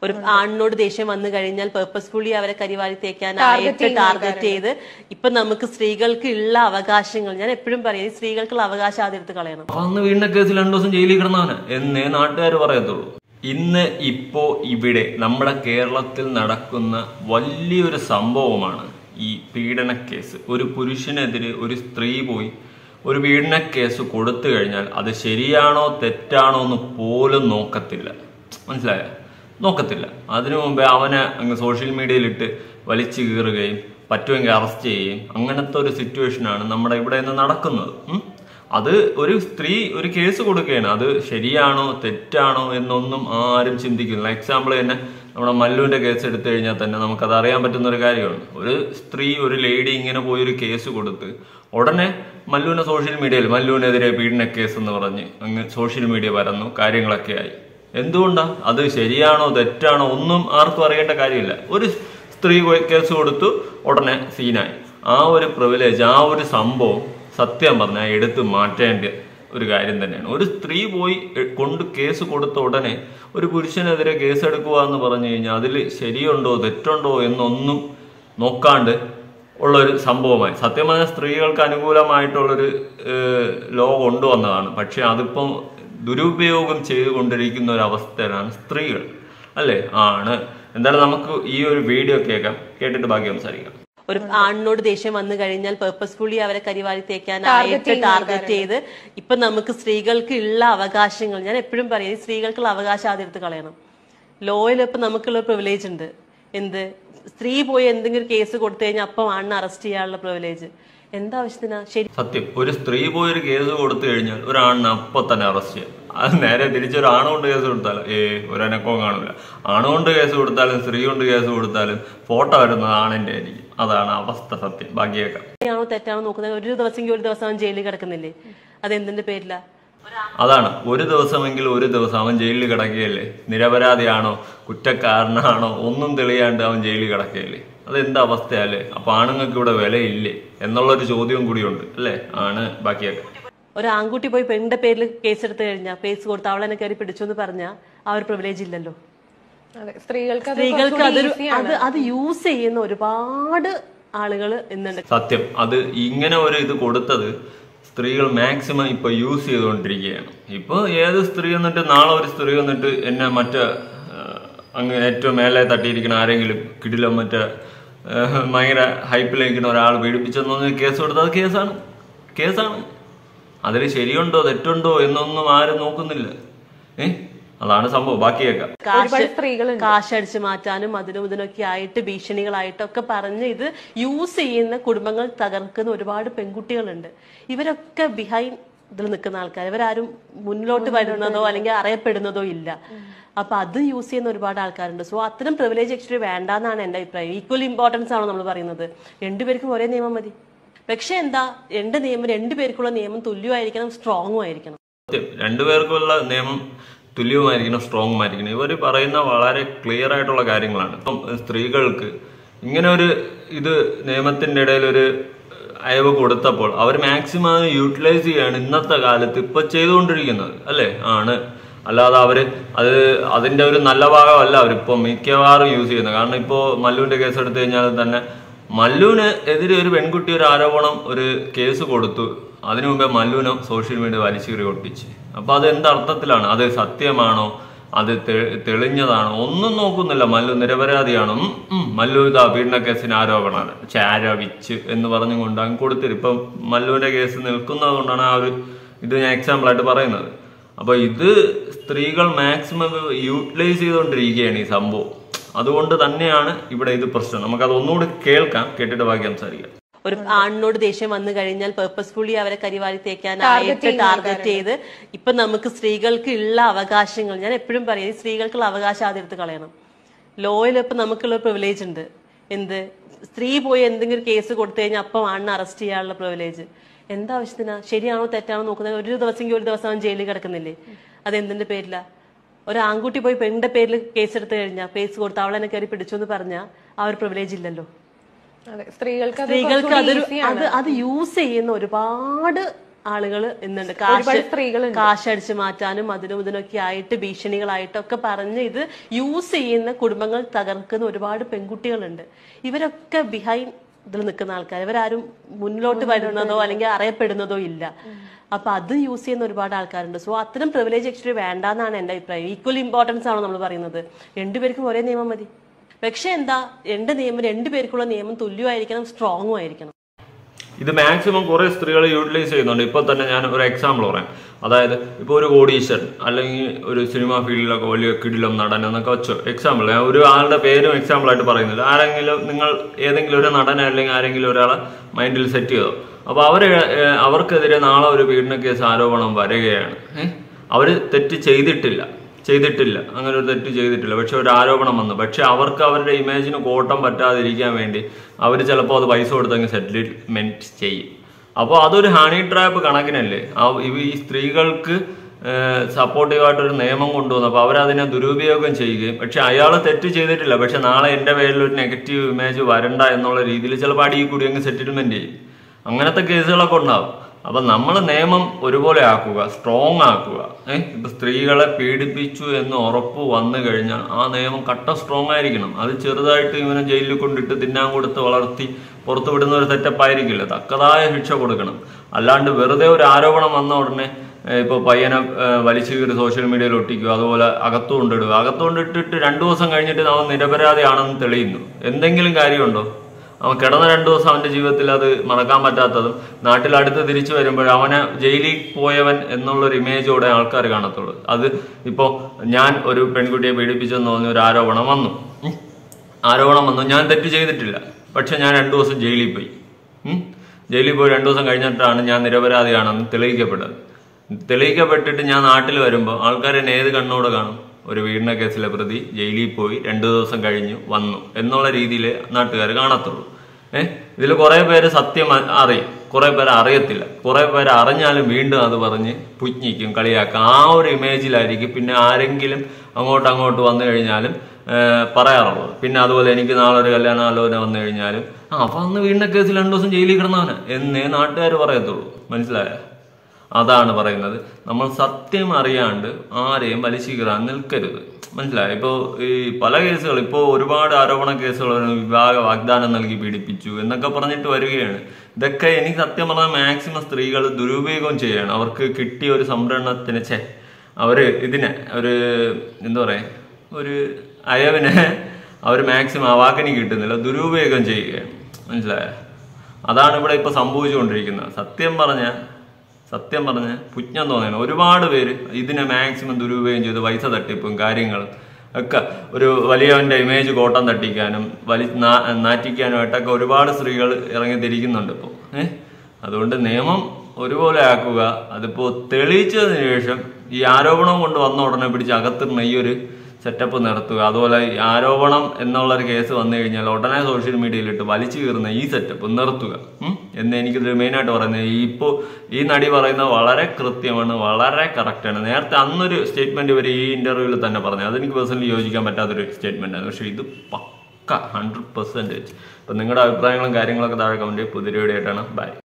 ഒരു ആണിനോട് ദേഷ്യം വന്നു കഴിഞ്ഞാൽ പേർപ്പസ്ഫുള്ളി അവരെ കരിവാരി തേക്കാനായിട്ട് ടാർഗറ്റ് ചെയ്ത് ഇപ്പൊ നമുക്ക് സ്ത്രീകൾക്ക് ഉള്ള അവകാശങ്ങൾ, ഞാൻ എപ്പോഴും പറയും സ്ത്രീകൾക്കുള്ള അവകാശം ആദ്യം എടുത്ത് കളയണം. അന്ന് വീടിന്റെ കേസിൽ 2 ദിവസം ജയിലിൽ കിടന്നവന് എന്നേ നാട്ടുകാർ പറയത്തുള്ളൂ. ഇന്ന് ഇപ്പോ ഇവിടെ നമ്മുടെ കേരളത്തിൽ നടക്കുന്ന വലിയൊരു സംഭവമാണ് ഈ പീഡന കേസ്. ഒരു പുരുഷനെതിരെ ഒരു സ്ത്രീ പോയി ഒരു പീഡന കേസ് കൊടുത്തു കഴിഞ്ഞാൽ അത് ശരിയാണോ തെറ്റാണോ എന്ന് പോലും നോക്കത്തില്ല. മനസ്സിലായോ? നോക്കത്തില്ല. അതിനു മുമ്പേ അവനെ അങ്ങ് സോഷ്യൽ മീഡിയയിലിട്ട് വലിച്ചു കീറുകയും പറ്റുമെങ്കിൽ അറസ്റ്റ് ചെയ്യുകയും അങ്ങനത്തെ ഒരു സിറ്റുവേഷനാണ് നമ്മുടെ ഇവിടെ നിന്ന് നടക്കുന്നത്. അത് ഒരു സ്ത്രീ ഒരു കേസ് കൊടുക്കുകയാണ്, അത് ശരിയാണോ തെറ്റാണോ എന്നൊന്നും ആരും ചിന്തിക്കുന്നില്ല. എക്സാമ്പിൾ തന്നെ നമ്മുടെ മല്ലുവിന്റെ കേസ് എടുത്തു കഴിഞ്ഞാൽ തന്നെ നമുക്കത് അറിയാൻ പറ്റുന്ന ഒരു കാര്യമാണ്. ഒരു സ്ത്രീ ഒരു ലേഡി ഇങ്ങനെ പോയി ഒരു കേസ് കൊടുത്ത് ഉടനെ മല്ലുവിനെ സോഷ്യൽ മീഡിയയിൽ മല്ലുവിനെതിരെ പീഡന കേസ് എന്ന് പറഞ്ഞ് അങ്ങ് സോഷ്യൽ മീഡിയ പരന്നു, കാര്യങ്ങളൊക്കെ ആയി. എന്തുകൊണ്ടാ? അത് ശരിയാണോ തെറ്റാണോ ഒന്നും ആർക്കും അറിയേണ്ട കാര്യമില്ല. ഒരു സ്ത്രീ കേസ് കൊടുത്തു, ഉടനെ സീനായി. ആ ഒരു പ്രിവിലേജ്, ആ ഒരു സംഭവം സത്യം പറഞ്ഞാൽ എടുത്ത് മാറ്റേണ്ട ഒരു കാര്യം തന്നെയാണ്. ഒരു സ്ത്രീ പോയി കേസ് കൊടുത്ത ഉടനെ ഒരു പുരുഷനെതിരെ കേസെടുക്കുക എന്ന് പറഞ്ഞു കഴിഞ്ഞാൽ അതിൽ ശരിയുണ്ടോ തെറ്റുണ്ടോ എന്നൊന്നും നോക്കാണ്ട് ഉള്ളൊരു സംഭവമായി. സത്യം പറഞ്ഞാൽ സ്ത്രീകൾക്ക് അനുകൂലമായിട്ടുള്ളൊരു ലോ കൊണ്ടുവന്നതാണ്. പക്ഷെ അതിപ്പം ദുരുപയോഗം ചെയ്തുകൊണ്ടിരിക്കുന്ന ഒരു അവസ്ഥയിലാണ് സ്ത്രീകൾ, അല്ലേ? ആണ്. എന്തായാലും നമുക്ക് ഈ ഒരു വീഡിയോ കേൾക്കാം, കേട്ടിട്ട് ബാക്കി സംസാരിക്കാം. ഒരു ആണിനോട് ദേഷ്യം വന്നു കഴിഞ്ഞാൽ പേർപ്പസ്ഫുള്ളി അവരെ കരിവാരി തേക്കാനായിട്ട് ടാർഗറ്റ് ചെയ്ത് ഇപ്പൊ നമുക്ക് സ്ത്രീകൾക്ക് ഉള്ള അവകാശങ്ങൾ, ഞാൻ എപ്പോഴും പറയും സ്ത്രീകൾക്കുള്ള അവകാശം ആദ്യം എടുത്ത് കളയണം. ലോയിൽ ഇപ്പൊ നമുക്കുള്ള പ്രിവിലേജ് ഉണ്ട്. എന്ത്? സ്ത്രീ പോയി എന്തെങ്കിലും കേസ് കൊടുത്തു കഴിഞ്ഞാൽ അപ്പം ആണിനെ അറസ്റ്റ് ചെയ്യാനുള്ള പ്രിവിലേജ് എന്താവശ്യത്തിനാ? ശരി, സത്യം. ഒരു സ്ത്രീ പോയി ഒരു കേസ് കൊടുത്തു കഴിഞ്ഞാൽ ഒരാണിനെ അപ്പൊ തന്നെ അറസ്റ്റ് ചെയ്യാം. അത് നേരെ തിരിച്ചൊരു ആണുകൊണ്ട് കേസ് കൊടുത്താലും ഒരനക്കവും കാണൂല. ആണുകൊണ്ട് കേസ് കൊടുത്താലും സ്ത്രീ കൊണ്ട് കേസ് കൊടുത്താലും ഫോട്ടോ വരുന്നത് ആണിന്റെ ആയിരിക്കും. അതാണ് അവസ്ഥ. സത്യം. ബാക്കിയേക്കാം. ശരിയാണോ തെറ്റാണോ നോക്കുന്നത്. ഒരു ദിവസം അവൻ ജയിലിൽ കിടക്കുന്നില്ലേ? അതെന്തിന്റെ പേരില? അതാണ്. ഒരു ദിവസമെങ്കിൽ ഒരു ദിവസം അവൻ ജയിലിൽ കിടക്കുകയല്ലേ? നിരപരാധിയാണോ കുറ്റക്കാരനാണോ ഒന്നും തെളിയാണ്ട് അവൻ ജയിലിൽ കിടക്കുകയല്ലേ? അതെന്താ അവസ്ഥയല്ലേ? അപ്പൊ ആണുങ്ങൾക്ക് ഇവിടെ വിലയില്ലേ എന്നുള്ളൊരു ചോദ്യവും കൂടിയുണ്ട്, അല്ലേ? ആണ്. ബാക്കിയൊക്കെ ഒരു ആൺകുട്ടി പോയി പെണ്ണിന്റെ പേരിൽ കേസ് എടുത്തു കഴിഞ്ഞാൽ, കേസ് കൊടുത്ത് അവളെന്നെ കയറി പിടിച്ചു എന്ന് പറഞ്ഞാൽ ആ ഒരു പ്രിവിലേജ് ഇല്ലല്ലോ. സ്ത്രീകൾക്ക് അത് യൂസ് ചെയ്യുന്ന ഒരുപാട് ആളുകൾ ഇന്നുണ്ട്. സത്യം. അത് ഇങ്ങനെ ഒരു ഇത് കൊടുത്തത് സ്ത്രീകൾ മാക്സിമം ഇപ്പൊ യൂസ് ചെയ്തുകൊണ്ടിരിക്കുകയാണ്. ഇപ്പൊ ഏത് സ്ത്രീ വന്നിട്ട് നാളെ ഒരു സ്ത്രീ വന്നിട്ട് എന്നെ അങ്ങ് ഏറ്റവും മേലെ തട്ടിയിരിക്കുന്ന ആരെങ്കിലും കിടിലോ ഭയങ്കര ഹൈപ്പിലിരിക്കുന്ന ഒരാൾ പീഡിപ്പിച്ചെന്ന് കേസ് കൊടുത്തത് കേസാണ്. അതിൽ ശരിയുണ്ടോ തെറ്റുണ്ടോ എന്നൊന്നും ആരും നോക്കുന്നില്ല. അതാണ് സംഭവം. ബാക്കിയേക്കാം. കാശടിച്ചു മാറ്റാനും അതിനും ഇതിനൊക്കെ ആയിട്ട് ഭീഷണികളായിട്ടൊക്കെ പറഞ്ഞ് ഇത് യൂസ് ചെയ്യുന്ന കുടുംബങ്ങൾ തകർക്കുന്ന ഒരുപാട് പെൺകുട്ടികളുണ്ട്. ഇവരൊക്കെ ബിഹൈൻഡ് ഇതിൽ നിൽക്കുന്ന ആൾക്കാർ, ഇവരാരും മുന്നിലോട്ട് വരുന്നതോ അല്ലെങ്കിൽ അറിയപ്പെടുന്നതോ ഇല്ല. അപ്പൊ അത് യൂസ് ചെയ്യുന്ന ഒരുപാട് ആൾക്കാരുണ്ട്. സോ അത്തരം പ്രിവിലേജ് ആക്ച്വലി വേണ്ടാന്നാണ് എന്റെ അഭിപ്രായം. ഈക്വൽ ഇമ്പോർട്ടൻസ് ആണോ നമ്മൾ പറയുന്നത്? രണ്ടുപേർക്കും ഒരേ നിയമം മതി. പക്ഷെ എന്താ, രണ്ടുപേർക്കുള്ള നിയമം തുല്യമായിരിക്കണം, സ്ട്രോങ്ങും ആയിരിക്കണം. രണ്ടുപേർക്കുള്ള നിയമം തുല്യവുമായിരിക്കണം, സ്ട്രോങ്ങും ആയിരിക്കണം. ഇവർ പറയുന്ന വളരെ ക്ലിയർ ആയിട്ടുള്ള കാര്യങ്ങളാണ്. ഇപ്പം സ്ത്രീകൾക്ക് ഇങ്ങനെ ഒരു ഇത് നിയമത്തിന്റെ ഇടയിൽ ഒരു അയവ് കൊടുത്തപ്പോൾ അവർ മാക്സിമം യൂട്ടിലൈസ് ചെയ്യാണ് ഇന്നത്തെ കാലത്ത് ഇപ്പൊ ചെയ്തുകൊണ്ടിരിക്കുന്നത്, അല്ലേ? ആണ്. അല്ലാതെ അതിന്റെ ഒരു നല്ല ഭാഗമല്ല അവരിപ്പോ മിക്കവാറും യൂസ് ചെയ്യുന്നത്. കാരണം ഇപ്പോ മല്ലുവിന്റെ കേസ് എടുത്തു കഴിഞ്ഞാൽ തന്നെ മല്ലുവിന് എതിരെ ഒരു പെൺകുട്ടി ഒരു ആരോപണം ഒരു കേസ് കൊടുത്തു. അതിനു മുമ്പേ മല്ലുവിനെ സോഷ്യൽ മീഡിയ വലിച്ചുകീറി ഒട്ടിച്ച്. അപ്പൊ അത് എന്തർത്ഥത്തിലാണ്? അത് സത്യമാണോ? അത് തെളിഞ്ഞതാണോ? ഒന്നും നോക്കുന്നില്ല. മല്ലു നിരപരാധിയാണോ? മല്ലു ഇതാ പീഡന കേസിന് ആരോപിച്ച് എന്ന് പറഞ്ഞുകൊണ്ട് അങ്ങ് കൊടുത്തിരും. ഇപ്പം മല്ലുവിന്റെ കേസ് നിൽക്കുന്നത് കൊണ്ടാണ് ആ ഒരു ഇത് ഞാൻ എക്സാമ്പിൾ ആയിട്ട് പറയുന്നത്. അപ്പൊ ഇത് സ്ത്രീകൾ മാക്സിമം യൂട്ടിലൈസ് ചെയ്തുകൊണ്ടിരിക്കുകയാണ് ഈ സംഭവം. അതുകൊണ്ട് തന്നെയാണ് ഇവിടെ ഇത് പ്രശ്നം. നമുക്കത് ഒന്നുകൂടി കേൾക്കാം, കേട്ടിട്ട് ബാക്കി സംസാരിക്കാം. ഒരു ആണിനോട് ദേഷ്യം വന്നു കഴിഞ്ഞാൽ പേർപ്പസ്ഫുള്ളി അവരെ കരിവാരി തേക്കാനായിട്ട് ടാർഗറ്റ് ചെയ്ത് ഇപ്പൊ നമുക്ക് സ്ത്രീകൾക്ക് ഉള്ള അവകാശങ്ങൾ, ഞാൻ എപ്പോഴും പറയും സ്ത്രീകൾക്കുള്ള അവകാശം ആദ്യം എടുത്ത് കളയണം. ലോയിൽ ഇപ്പൊ നമുക്കുള്ള പ്രിവിലേജ് ഉണ്ട്. എന്ത്? സ്ത്രീ പോയി എന്തെങ്കിലും കേസ് കൊടുത്തു കഴിഞ്ഞാൽ അപ്പം ആണിനെ അറസ്റ്റ് ചെയ്യാനുള്ള പ്രിവിലേജ് എന്താവശ്യത്തിനാ? ശരിയാണോ തെറ്റാണോ നോക്കുന്നത്. ഒരു ദിവസം അവൻ ജയിലിൽ കിടക്കുന്നില്ലേ? അതെന്തിന്റെ പേരില? ഒരു ആൺകുട്ടി പോയി പെണ്ണിന്റെ പേരിൽ കേസ് എടുത്തു കഴിഞ്ഞാൽ, കേസ് കൊടുത്ത് അവളെന്നെ കയറി പിടിച്ചു എന്ന് പറഞ്ഞാൽ ആ ഒരു പ്രിവിലേജ് ഇല്ലല്ലോ. സ്ത്രീകൾക്ക് അത് യൂസ് ചെയ്യുന്ന ഒരുപാട് ആളുകൾ ഇന്നുണ്ട്. കാശടിച്ചു മാറ്റാനും അതിനും ഇതിനൊക്കെ ആയിട്ട് ഭീഷണികളായിട്ടൊക്കെ പറഞ്ഞ് ഇത് യൂസ് ചെയ്യുന്ന കുടുംബങ്ങൾ തകർക്കുന്ന ഒരുപാട് പെൺകുട്ടികളുണ്ട്. ഇവരൊക്കെ ബിഹൈൻഡ് ഇതിൽ നിൽക്കുന്ന ആൾക്കാർ, ഇവരാരും മുന്നിലോട്ട് വരുന്നതോ അല്ലെങ്കിൽ അറിയപ്പെടുന്നതോ ഇല്ല. അപ്പൊ അത് യൂസ് ചെയ്യുന്ന ഒരുപാട് ആൾക്കാരുണ്ട്. സോ അത്തരം പ്രിവിലേജ് ആക്ച്വലി വേണ്ടാന്നാണ് എന്റെ അഭിപ്രായം. ഈക്വൽ ഇമ്പോർട്ടൻസ് ആണോ നമ്മൾ പറയുന്നത്? രണ്ടുപേർക്കും ഒരേ നിയമം മതി. പക്ഷെ എന്താ, രണ്ടുപേർക്കുള്ള നിയമം തുല്യമായിരിക്കണം, സ്ട്രോങ്ങും ആയിരിക്കണം. ഇത് മാക്സിമം കുറെ സ്ത്രീകൾ യൂട്ടിലൈസ് ചെയ്യുന്നുണ്ട്. ഇപ്പൊ തന്നെ ഞാൻ ഒരു എക്സാമ്പിൾ പറയാം. അതായത് ഇപ്പൊ ഒരു കോടീശ്വരൻ അല്ലെങ്കിൽ ഒരു സിനിമാ ഫീൽഡിലൊക്കെ വലിയ കിടിലം നടൻ എന്നൊക്കെ വെച്ചോ എക്സാമ്പിൾ, ഞാൻ ഒരു ആളുടെ പേരും എക്സാമ്പിൾ ആയിട്ട് പറയുന്നില്ല. ആരെങ്കിലും നിങ്ങൾ ഏതെങ്കിലും ഒരു നടനെ അല്ലെങ്കിൽ ആരെങ്കിലും ഒരാളെ മൈൻഡിൽ സെറ്റ് ചെയ്തോ, അപ്പൊ അവർക്കെതിരെ നാളെ ഒരു പീഡന കേസ് ആരോപണം വരികയാണ്. അവര് തെറ്റ് ചെയ്തിട്ടില്ല, അങ്ങനെ ഒരു തെറ്റ് ചെയ്തിട്ടില്ല, പക്ഷെ ഒരു ആരോപണം വന്നു. പക്ഷെ അവർക്ക് അവരുടെ ഇമേജിന് കോട്ടം പറ്റാതിരിക്കാൻ വേണ്ടി അവർ ചിലപ്പോൾ അത് പൈസ കൊടുത്തങ്ങ് സെറ്റിൽമെന്റ് ചെയ്യും. അപ്പോൾ അതൊരു ഹണി ട്രാപ്പ് കണക്കിനല്ലേ ഈ സ്ത്രീകൾക്ക് സപ്പോർട്ടീവായിട്ടൊരു നിയമം കൊണ്ടുവന്നു. അപ്പോൾ അവരതിനെ ദുരുപയോഗം ചെയ്യുകയും, പക്ഷെ അയാൾ തെറ്റ് ചെയ്തിട്ടില്ല, പക്ഷെ നാളെ എൻ്റെ പേരിൽ ഒരു നെഗറ്റീവ് ഇമേജ് വരണ്ട എന്നുള്ള രീതിയിൽ ചിലപ്പോൾ അടിയിൽ കൂടി അങ്ങ് സെറ്റിൽമെന്റ് ചെയ്യും. അങ്ങനത്തെ കേസുകളൊക്കെ ഉണ്ടാവും. അപ്പൊ നമ്മൾ നിയമം ഒരുപോലെ ആക്കുക, സ്ട്രോങ് ആക്കുക. ഇപ്പൊ സ്ത്രീകളെ പീഡിപ്പിച്ചു എന്ന് ഉറപ്പ് വന്നു കഴിഞ്ഞാൽ ആ നിയമം കട്ട സ്ട്രോങ് ആയിരിക്കണം. അത് ചെറുതായിട്ട് ഇവനെ ജയിലിൽ കൊണ്ടിട്ട് തിന്നാൻ കൊടുത്ത് വളർത്തി പുറത്തു വിടുന്ന ഒരു സെറ്റപ്പ് ആയിരിക്കില്ല. തക്കതായ ശിക്ഷ കൊടുക്കണം. അല്ലാണ്ട് വെറുതെ ഒരു ആരോപണം വന്ന ഉടനെ ഇപ്പൊ പയ്യനെ വലിച്ചു കയറി സോഷ്യൽ മീഡിയയിൽ ഒട്ടിക്കുക, അതുപോലെ അകത്തുകൊണ്ടിട്ടിട്ട് 2 ദിവസം കഴിഞ്ഞിട്ട് അവൻ നിരപരാധിയാണെന്ന് തെളിയുന്നു. എന്തെങ്കിലും കാര്യമുണ്ടോ? അവൻ കിടന്ന 2 ദിവസം അവന്റെ ജീവിതത്തിൽ അത് മറക്കാൻ പറ്റാത്തതും നാട്ടിലടുത്ത് തിരിച്ചു വരുമ്പോൾ അവനെ ജയിലിൽ പോയവൻ എന്നുള്ളൊരു ഇമേജോടെ ആൾക്കാർ കാണത്തുള്ളൂ. അത് ഇപ്പോ ഞാൻ ഒരു പെൺകുട്ടിയെ പീഡിപ്പിച്ചെന്ന് തോന്നി ഒരു ആരോപണം വന്നു, ഞാൻ തെറ്റ് ചെയ്തിട്ടില്ല, പക്ഷെ ഞാൻ 2 ദിവസം ജയിലിൽ പോയി. 2 ദിവസം കഴിഞ്ഞിട്ടാണ് ഞാൻ നിരപരാധിയാണെന്ന് തെളിയിക്കപ്പെട്ടിട്ട് ഞാൻ നാട്ടിൽ വരുമ്പോൾ ആൾക്കാർ എന്നെ ഏത് കണ്ണോടെ കാണും? ഒരു പീഡന കേസിലെ പ്രതി ജയിലിൽ പോയി 2 ദിവസം കഴിഞ്ഞു വന്നു എന്നുള്ള രീതിയിൽ നാട്ടുകാർ കാണത്തുള്ളൂ. ഇതിൽ കുറെ പേര് സത്യം അറിയും, കുറെ പേര് അറിയത്തില്ല, കുറെ പേര് അറിഞ്ഞാലും വീണ്ടും അത് പറഞ്ഞ് പുച്ഛിക്കും, കളിയാക്കും. ആ ഒരു ഇമേജിലായിരിക്കും പിന്നെ ആരെങ്കിലും അങ്ങോട്ട് വന്നു കഴിഞ്ഞാലും പറയാറുള്ളത്. പിന്നെ അതുപോലെ എനിക്ക് നാളെ ഒരു കല്യാണാലോചന വന്നു കഴിഞ്ഞാലും അപ്പൊ അന്ന് വീടിന്റെ കേസിൽ 2 ദിവസം ജയിലിൽ കിടന്നവന് എന്നേ നാട്ടുകാർ പറയത്തുള്ളൂ. മനസ്സിലായോ? അതാണ് പറയുന്നത്. നമ്മൾ സത്യം അറിയാണ്ട് ആരെയും വലിച്ചു കീറാൻ നിൽക്കരുത്. മനസ്സിലായോ? ഇപ്പോൾ ഈ പല കേസുകൾ, ഇപ്പോൾ ഒരുപാട് ആരോപണ കേസുകൾ വിവാഹ വാഗ്ദാനം നൽകി പീഡിപ്പിച്ചു എന്നൊക്കെ പറഞ്ഞിട്ട് വരികയാണ്. ഇതൊക്കെ എനിക്ക് സത്യം പറഞ്ഞാൽ മാക്സിമം സ്ത്രീകൾ ദുരുപയോഗം ചെയ്യാണ്. അവർക്ക് കിട്ടിയ ഒരു സംരംഭത്തിന് അവര് ഇതിനെ എന്താ പറയാ, ഒരു അയവിനെ അവർ മാക്സിമം ആ വാക്കിന് കിട്ടുന്നില്ല, ദുരുപയോഗം ചെയ്യുകയാണ്. മനസ്സിലായോ? അതാണ് ഇവിടെ ഇപ്പൊ സംഭവിച്ചുകൊണ്ടിരിക്കുന്നത്. സത്യം പറഞ്ഞ പുച്ഛം തോന്നിയാണ്. ഒരുപാട് പേര് ഇതിനെ മാക്സിമം ദുരുപയോഗം ചെയ്ത് പൈസ തട്ടിപ്പും കാര്യങ്ങളും ഒക്കെ ഒരു വലിയവന്റെ ഇമേജ് കോട്ടം തട്ടിക്കാനും നാറ്റിക്കാനുമായിട്ടൊക്കെ ഒരുപാട് സ്ത്രീകൾ ഇറങ്ങിത്തിരിക്കുന്നുണ്ട് ഇപ്പോൾ. അതുകൊണ്ട് നിയമം ഒരുപോലെ ആക്കുക. അതിപ്പോ തെളിയിച്ചതിന് ശേഷം ഈ ആരോപണം കൊണ്ട് വന്ന ഉടനെ പിടിച്ച് അകത്തിരുന്ന ഈ ഒരു സെറ്റപ്പ് നിർത്തുക. അതുപോലെ ഈ ആരോപണം എന്നുള്ളൊരു കേസ് വന്നു കഴിഞ്ഞാൽ ഉടനെ സോഷ്യൽ മീഡിയയിലിട്ട് വലിച്ചു കീറുന്ന ഈ സെറ്റപ്പ് നിർത്തുക എന്ന് എനിക്കിത് മെയിനായിട്ട് പറയുന്നത്. ഈ നടി പറയുന്നത് വളരെ കൃത്യമാണ്, വളരെ കറക്റ്റാണ്. നേരത്തെ അന്നൊരു സ്റ്റേറ്റ്മെന്റ് ഇവർ ഈ ഇന്റർവ്യൂവിൽ തന്നെ പറഞ്ഞു, അതെനിക്ക് പേഴ്സണലി യോജിക്കാൻ പറ്റാത്തൊരു സ്റ്റേറ്റ്മെന്റ് ആണ്. പക്ഷെ ഇത് പക്ക 100%. അപ്പൊ നിങ്ങളുടെ അഭിപ്രായങ്ങളും കാര്യങ്ങളൊക്കെ താഴെ കമന്റ് പുതിയ വീഡിയോ ആയിട്ടാണ്. ബൈ.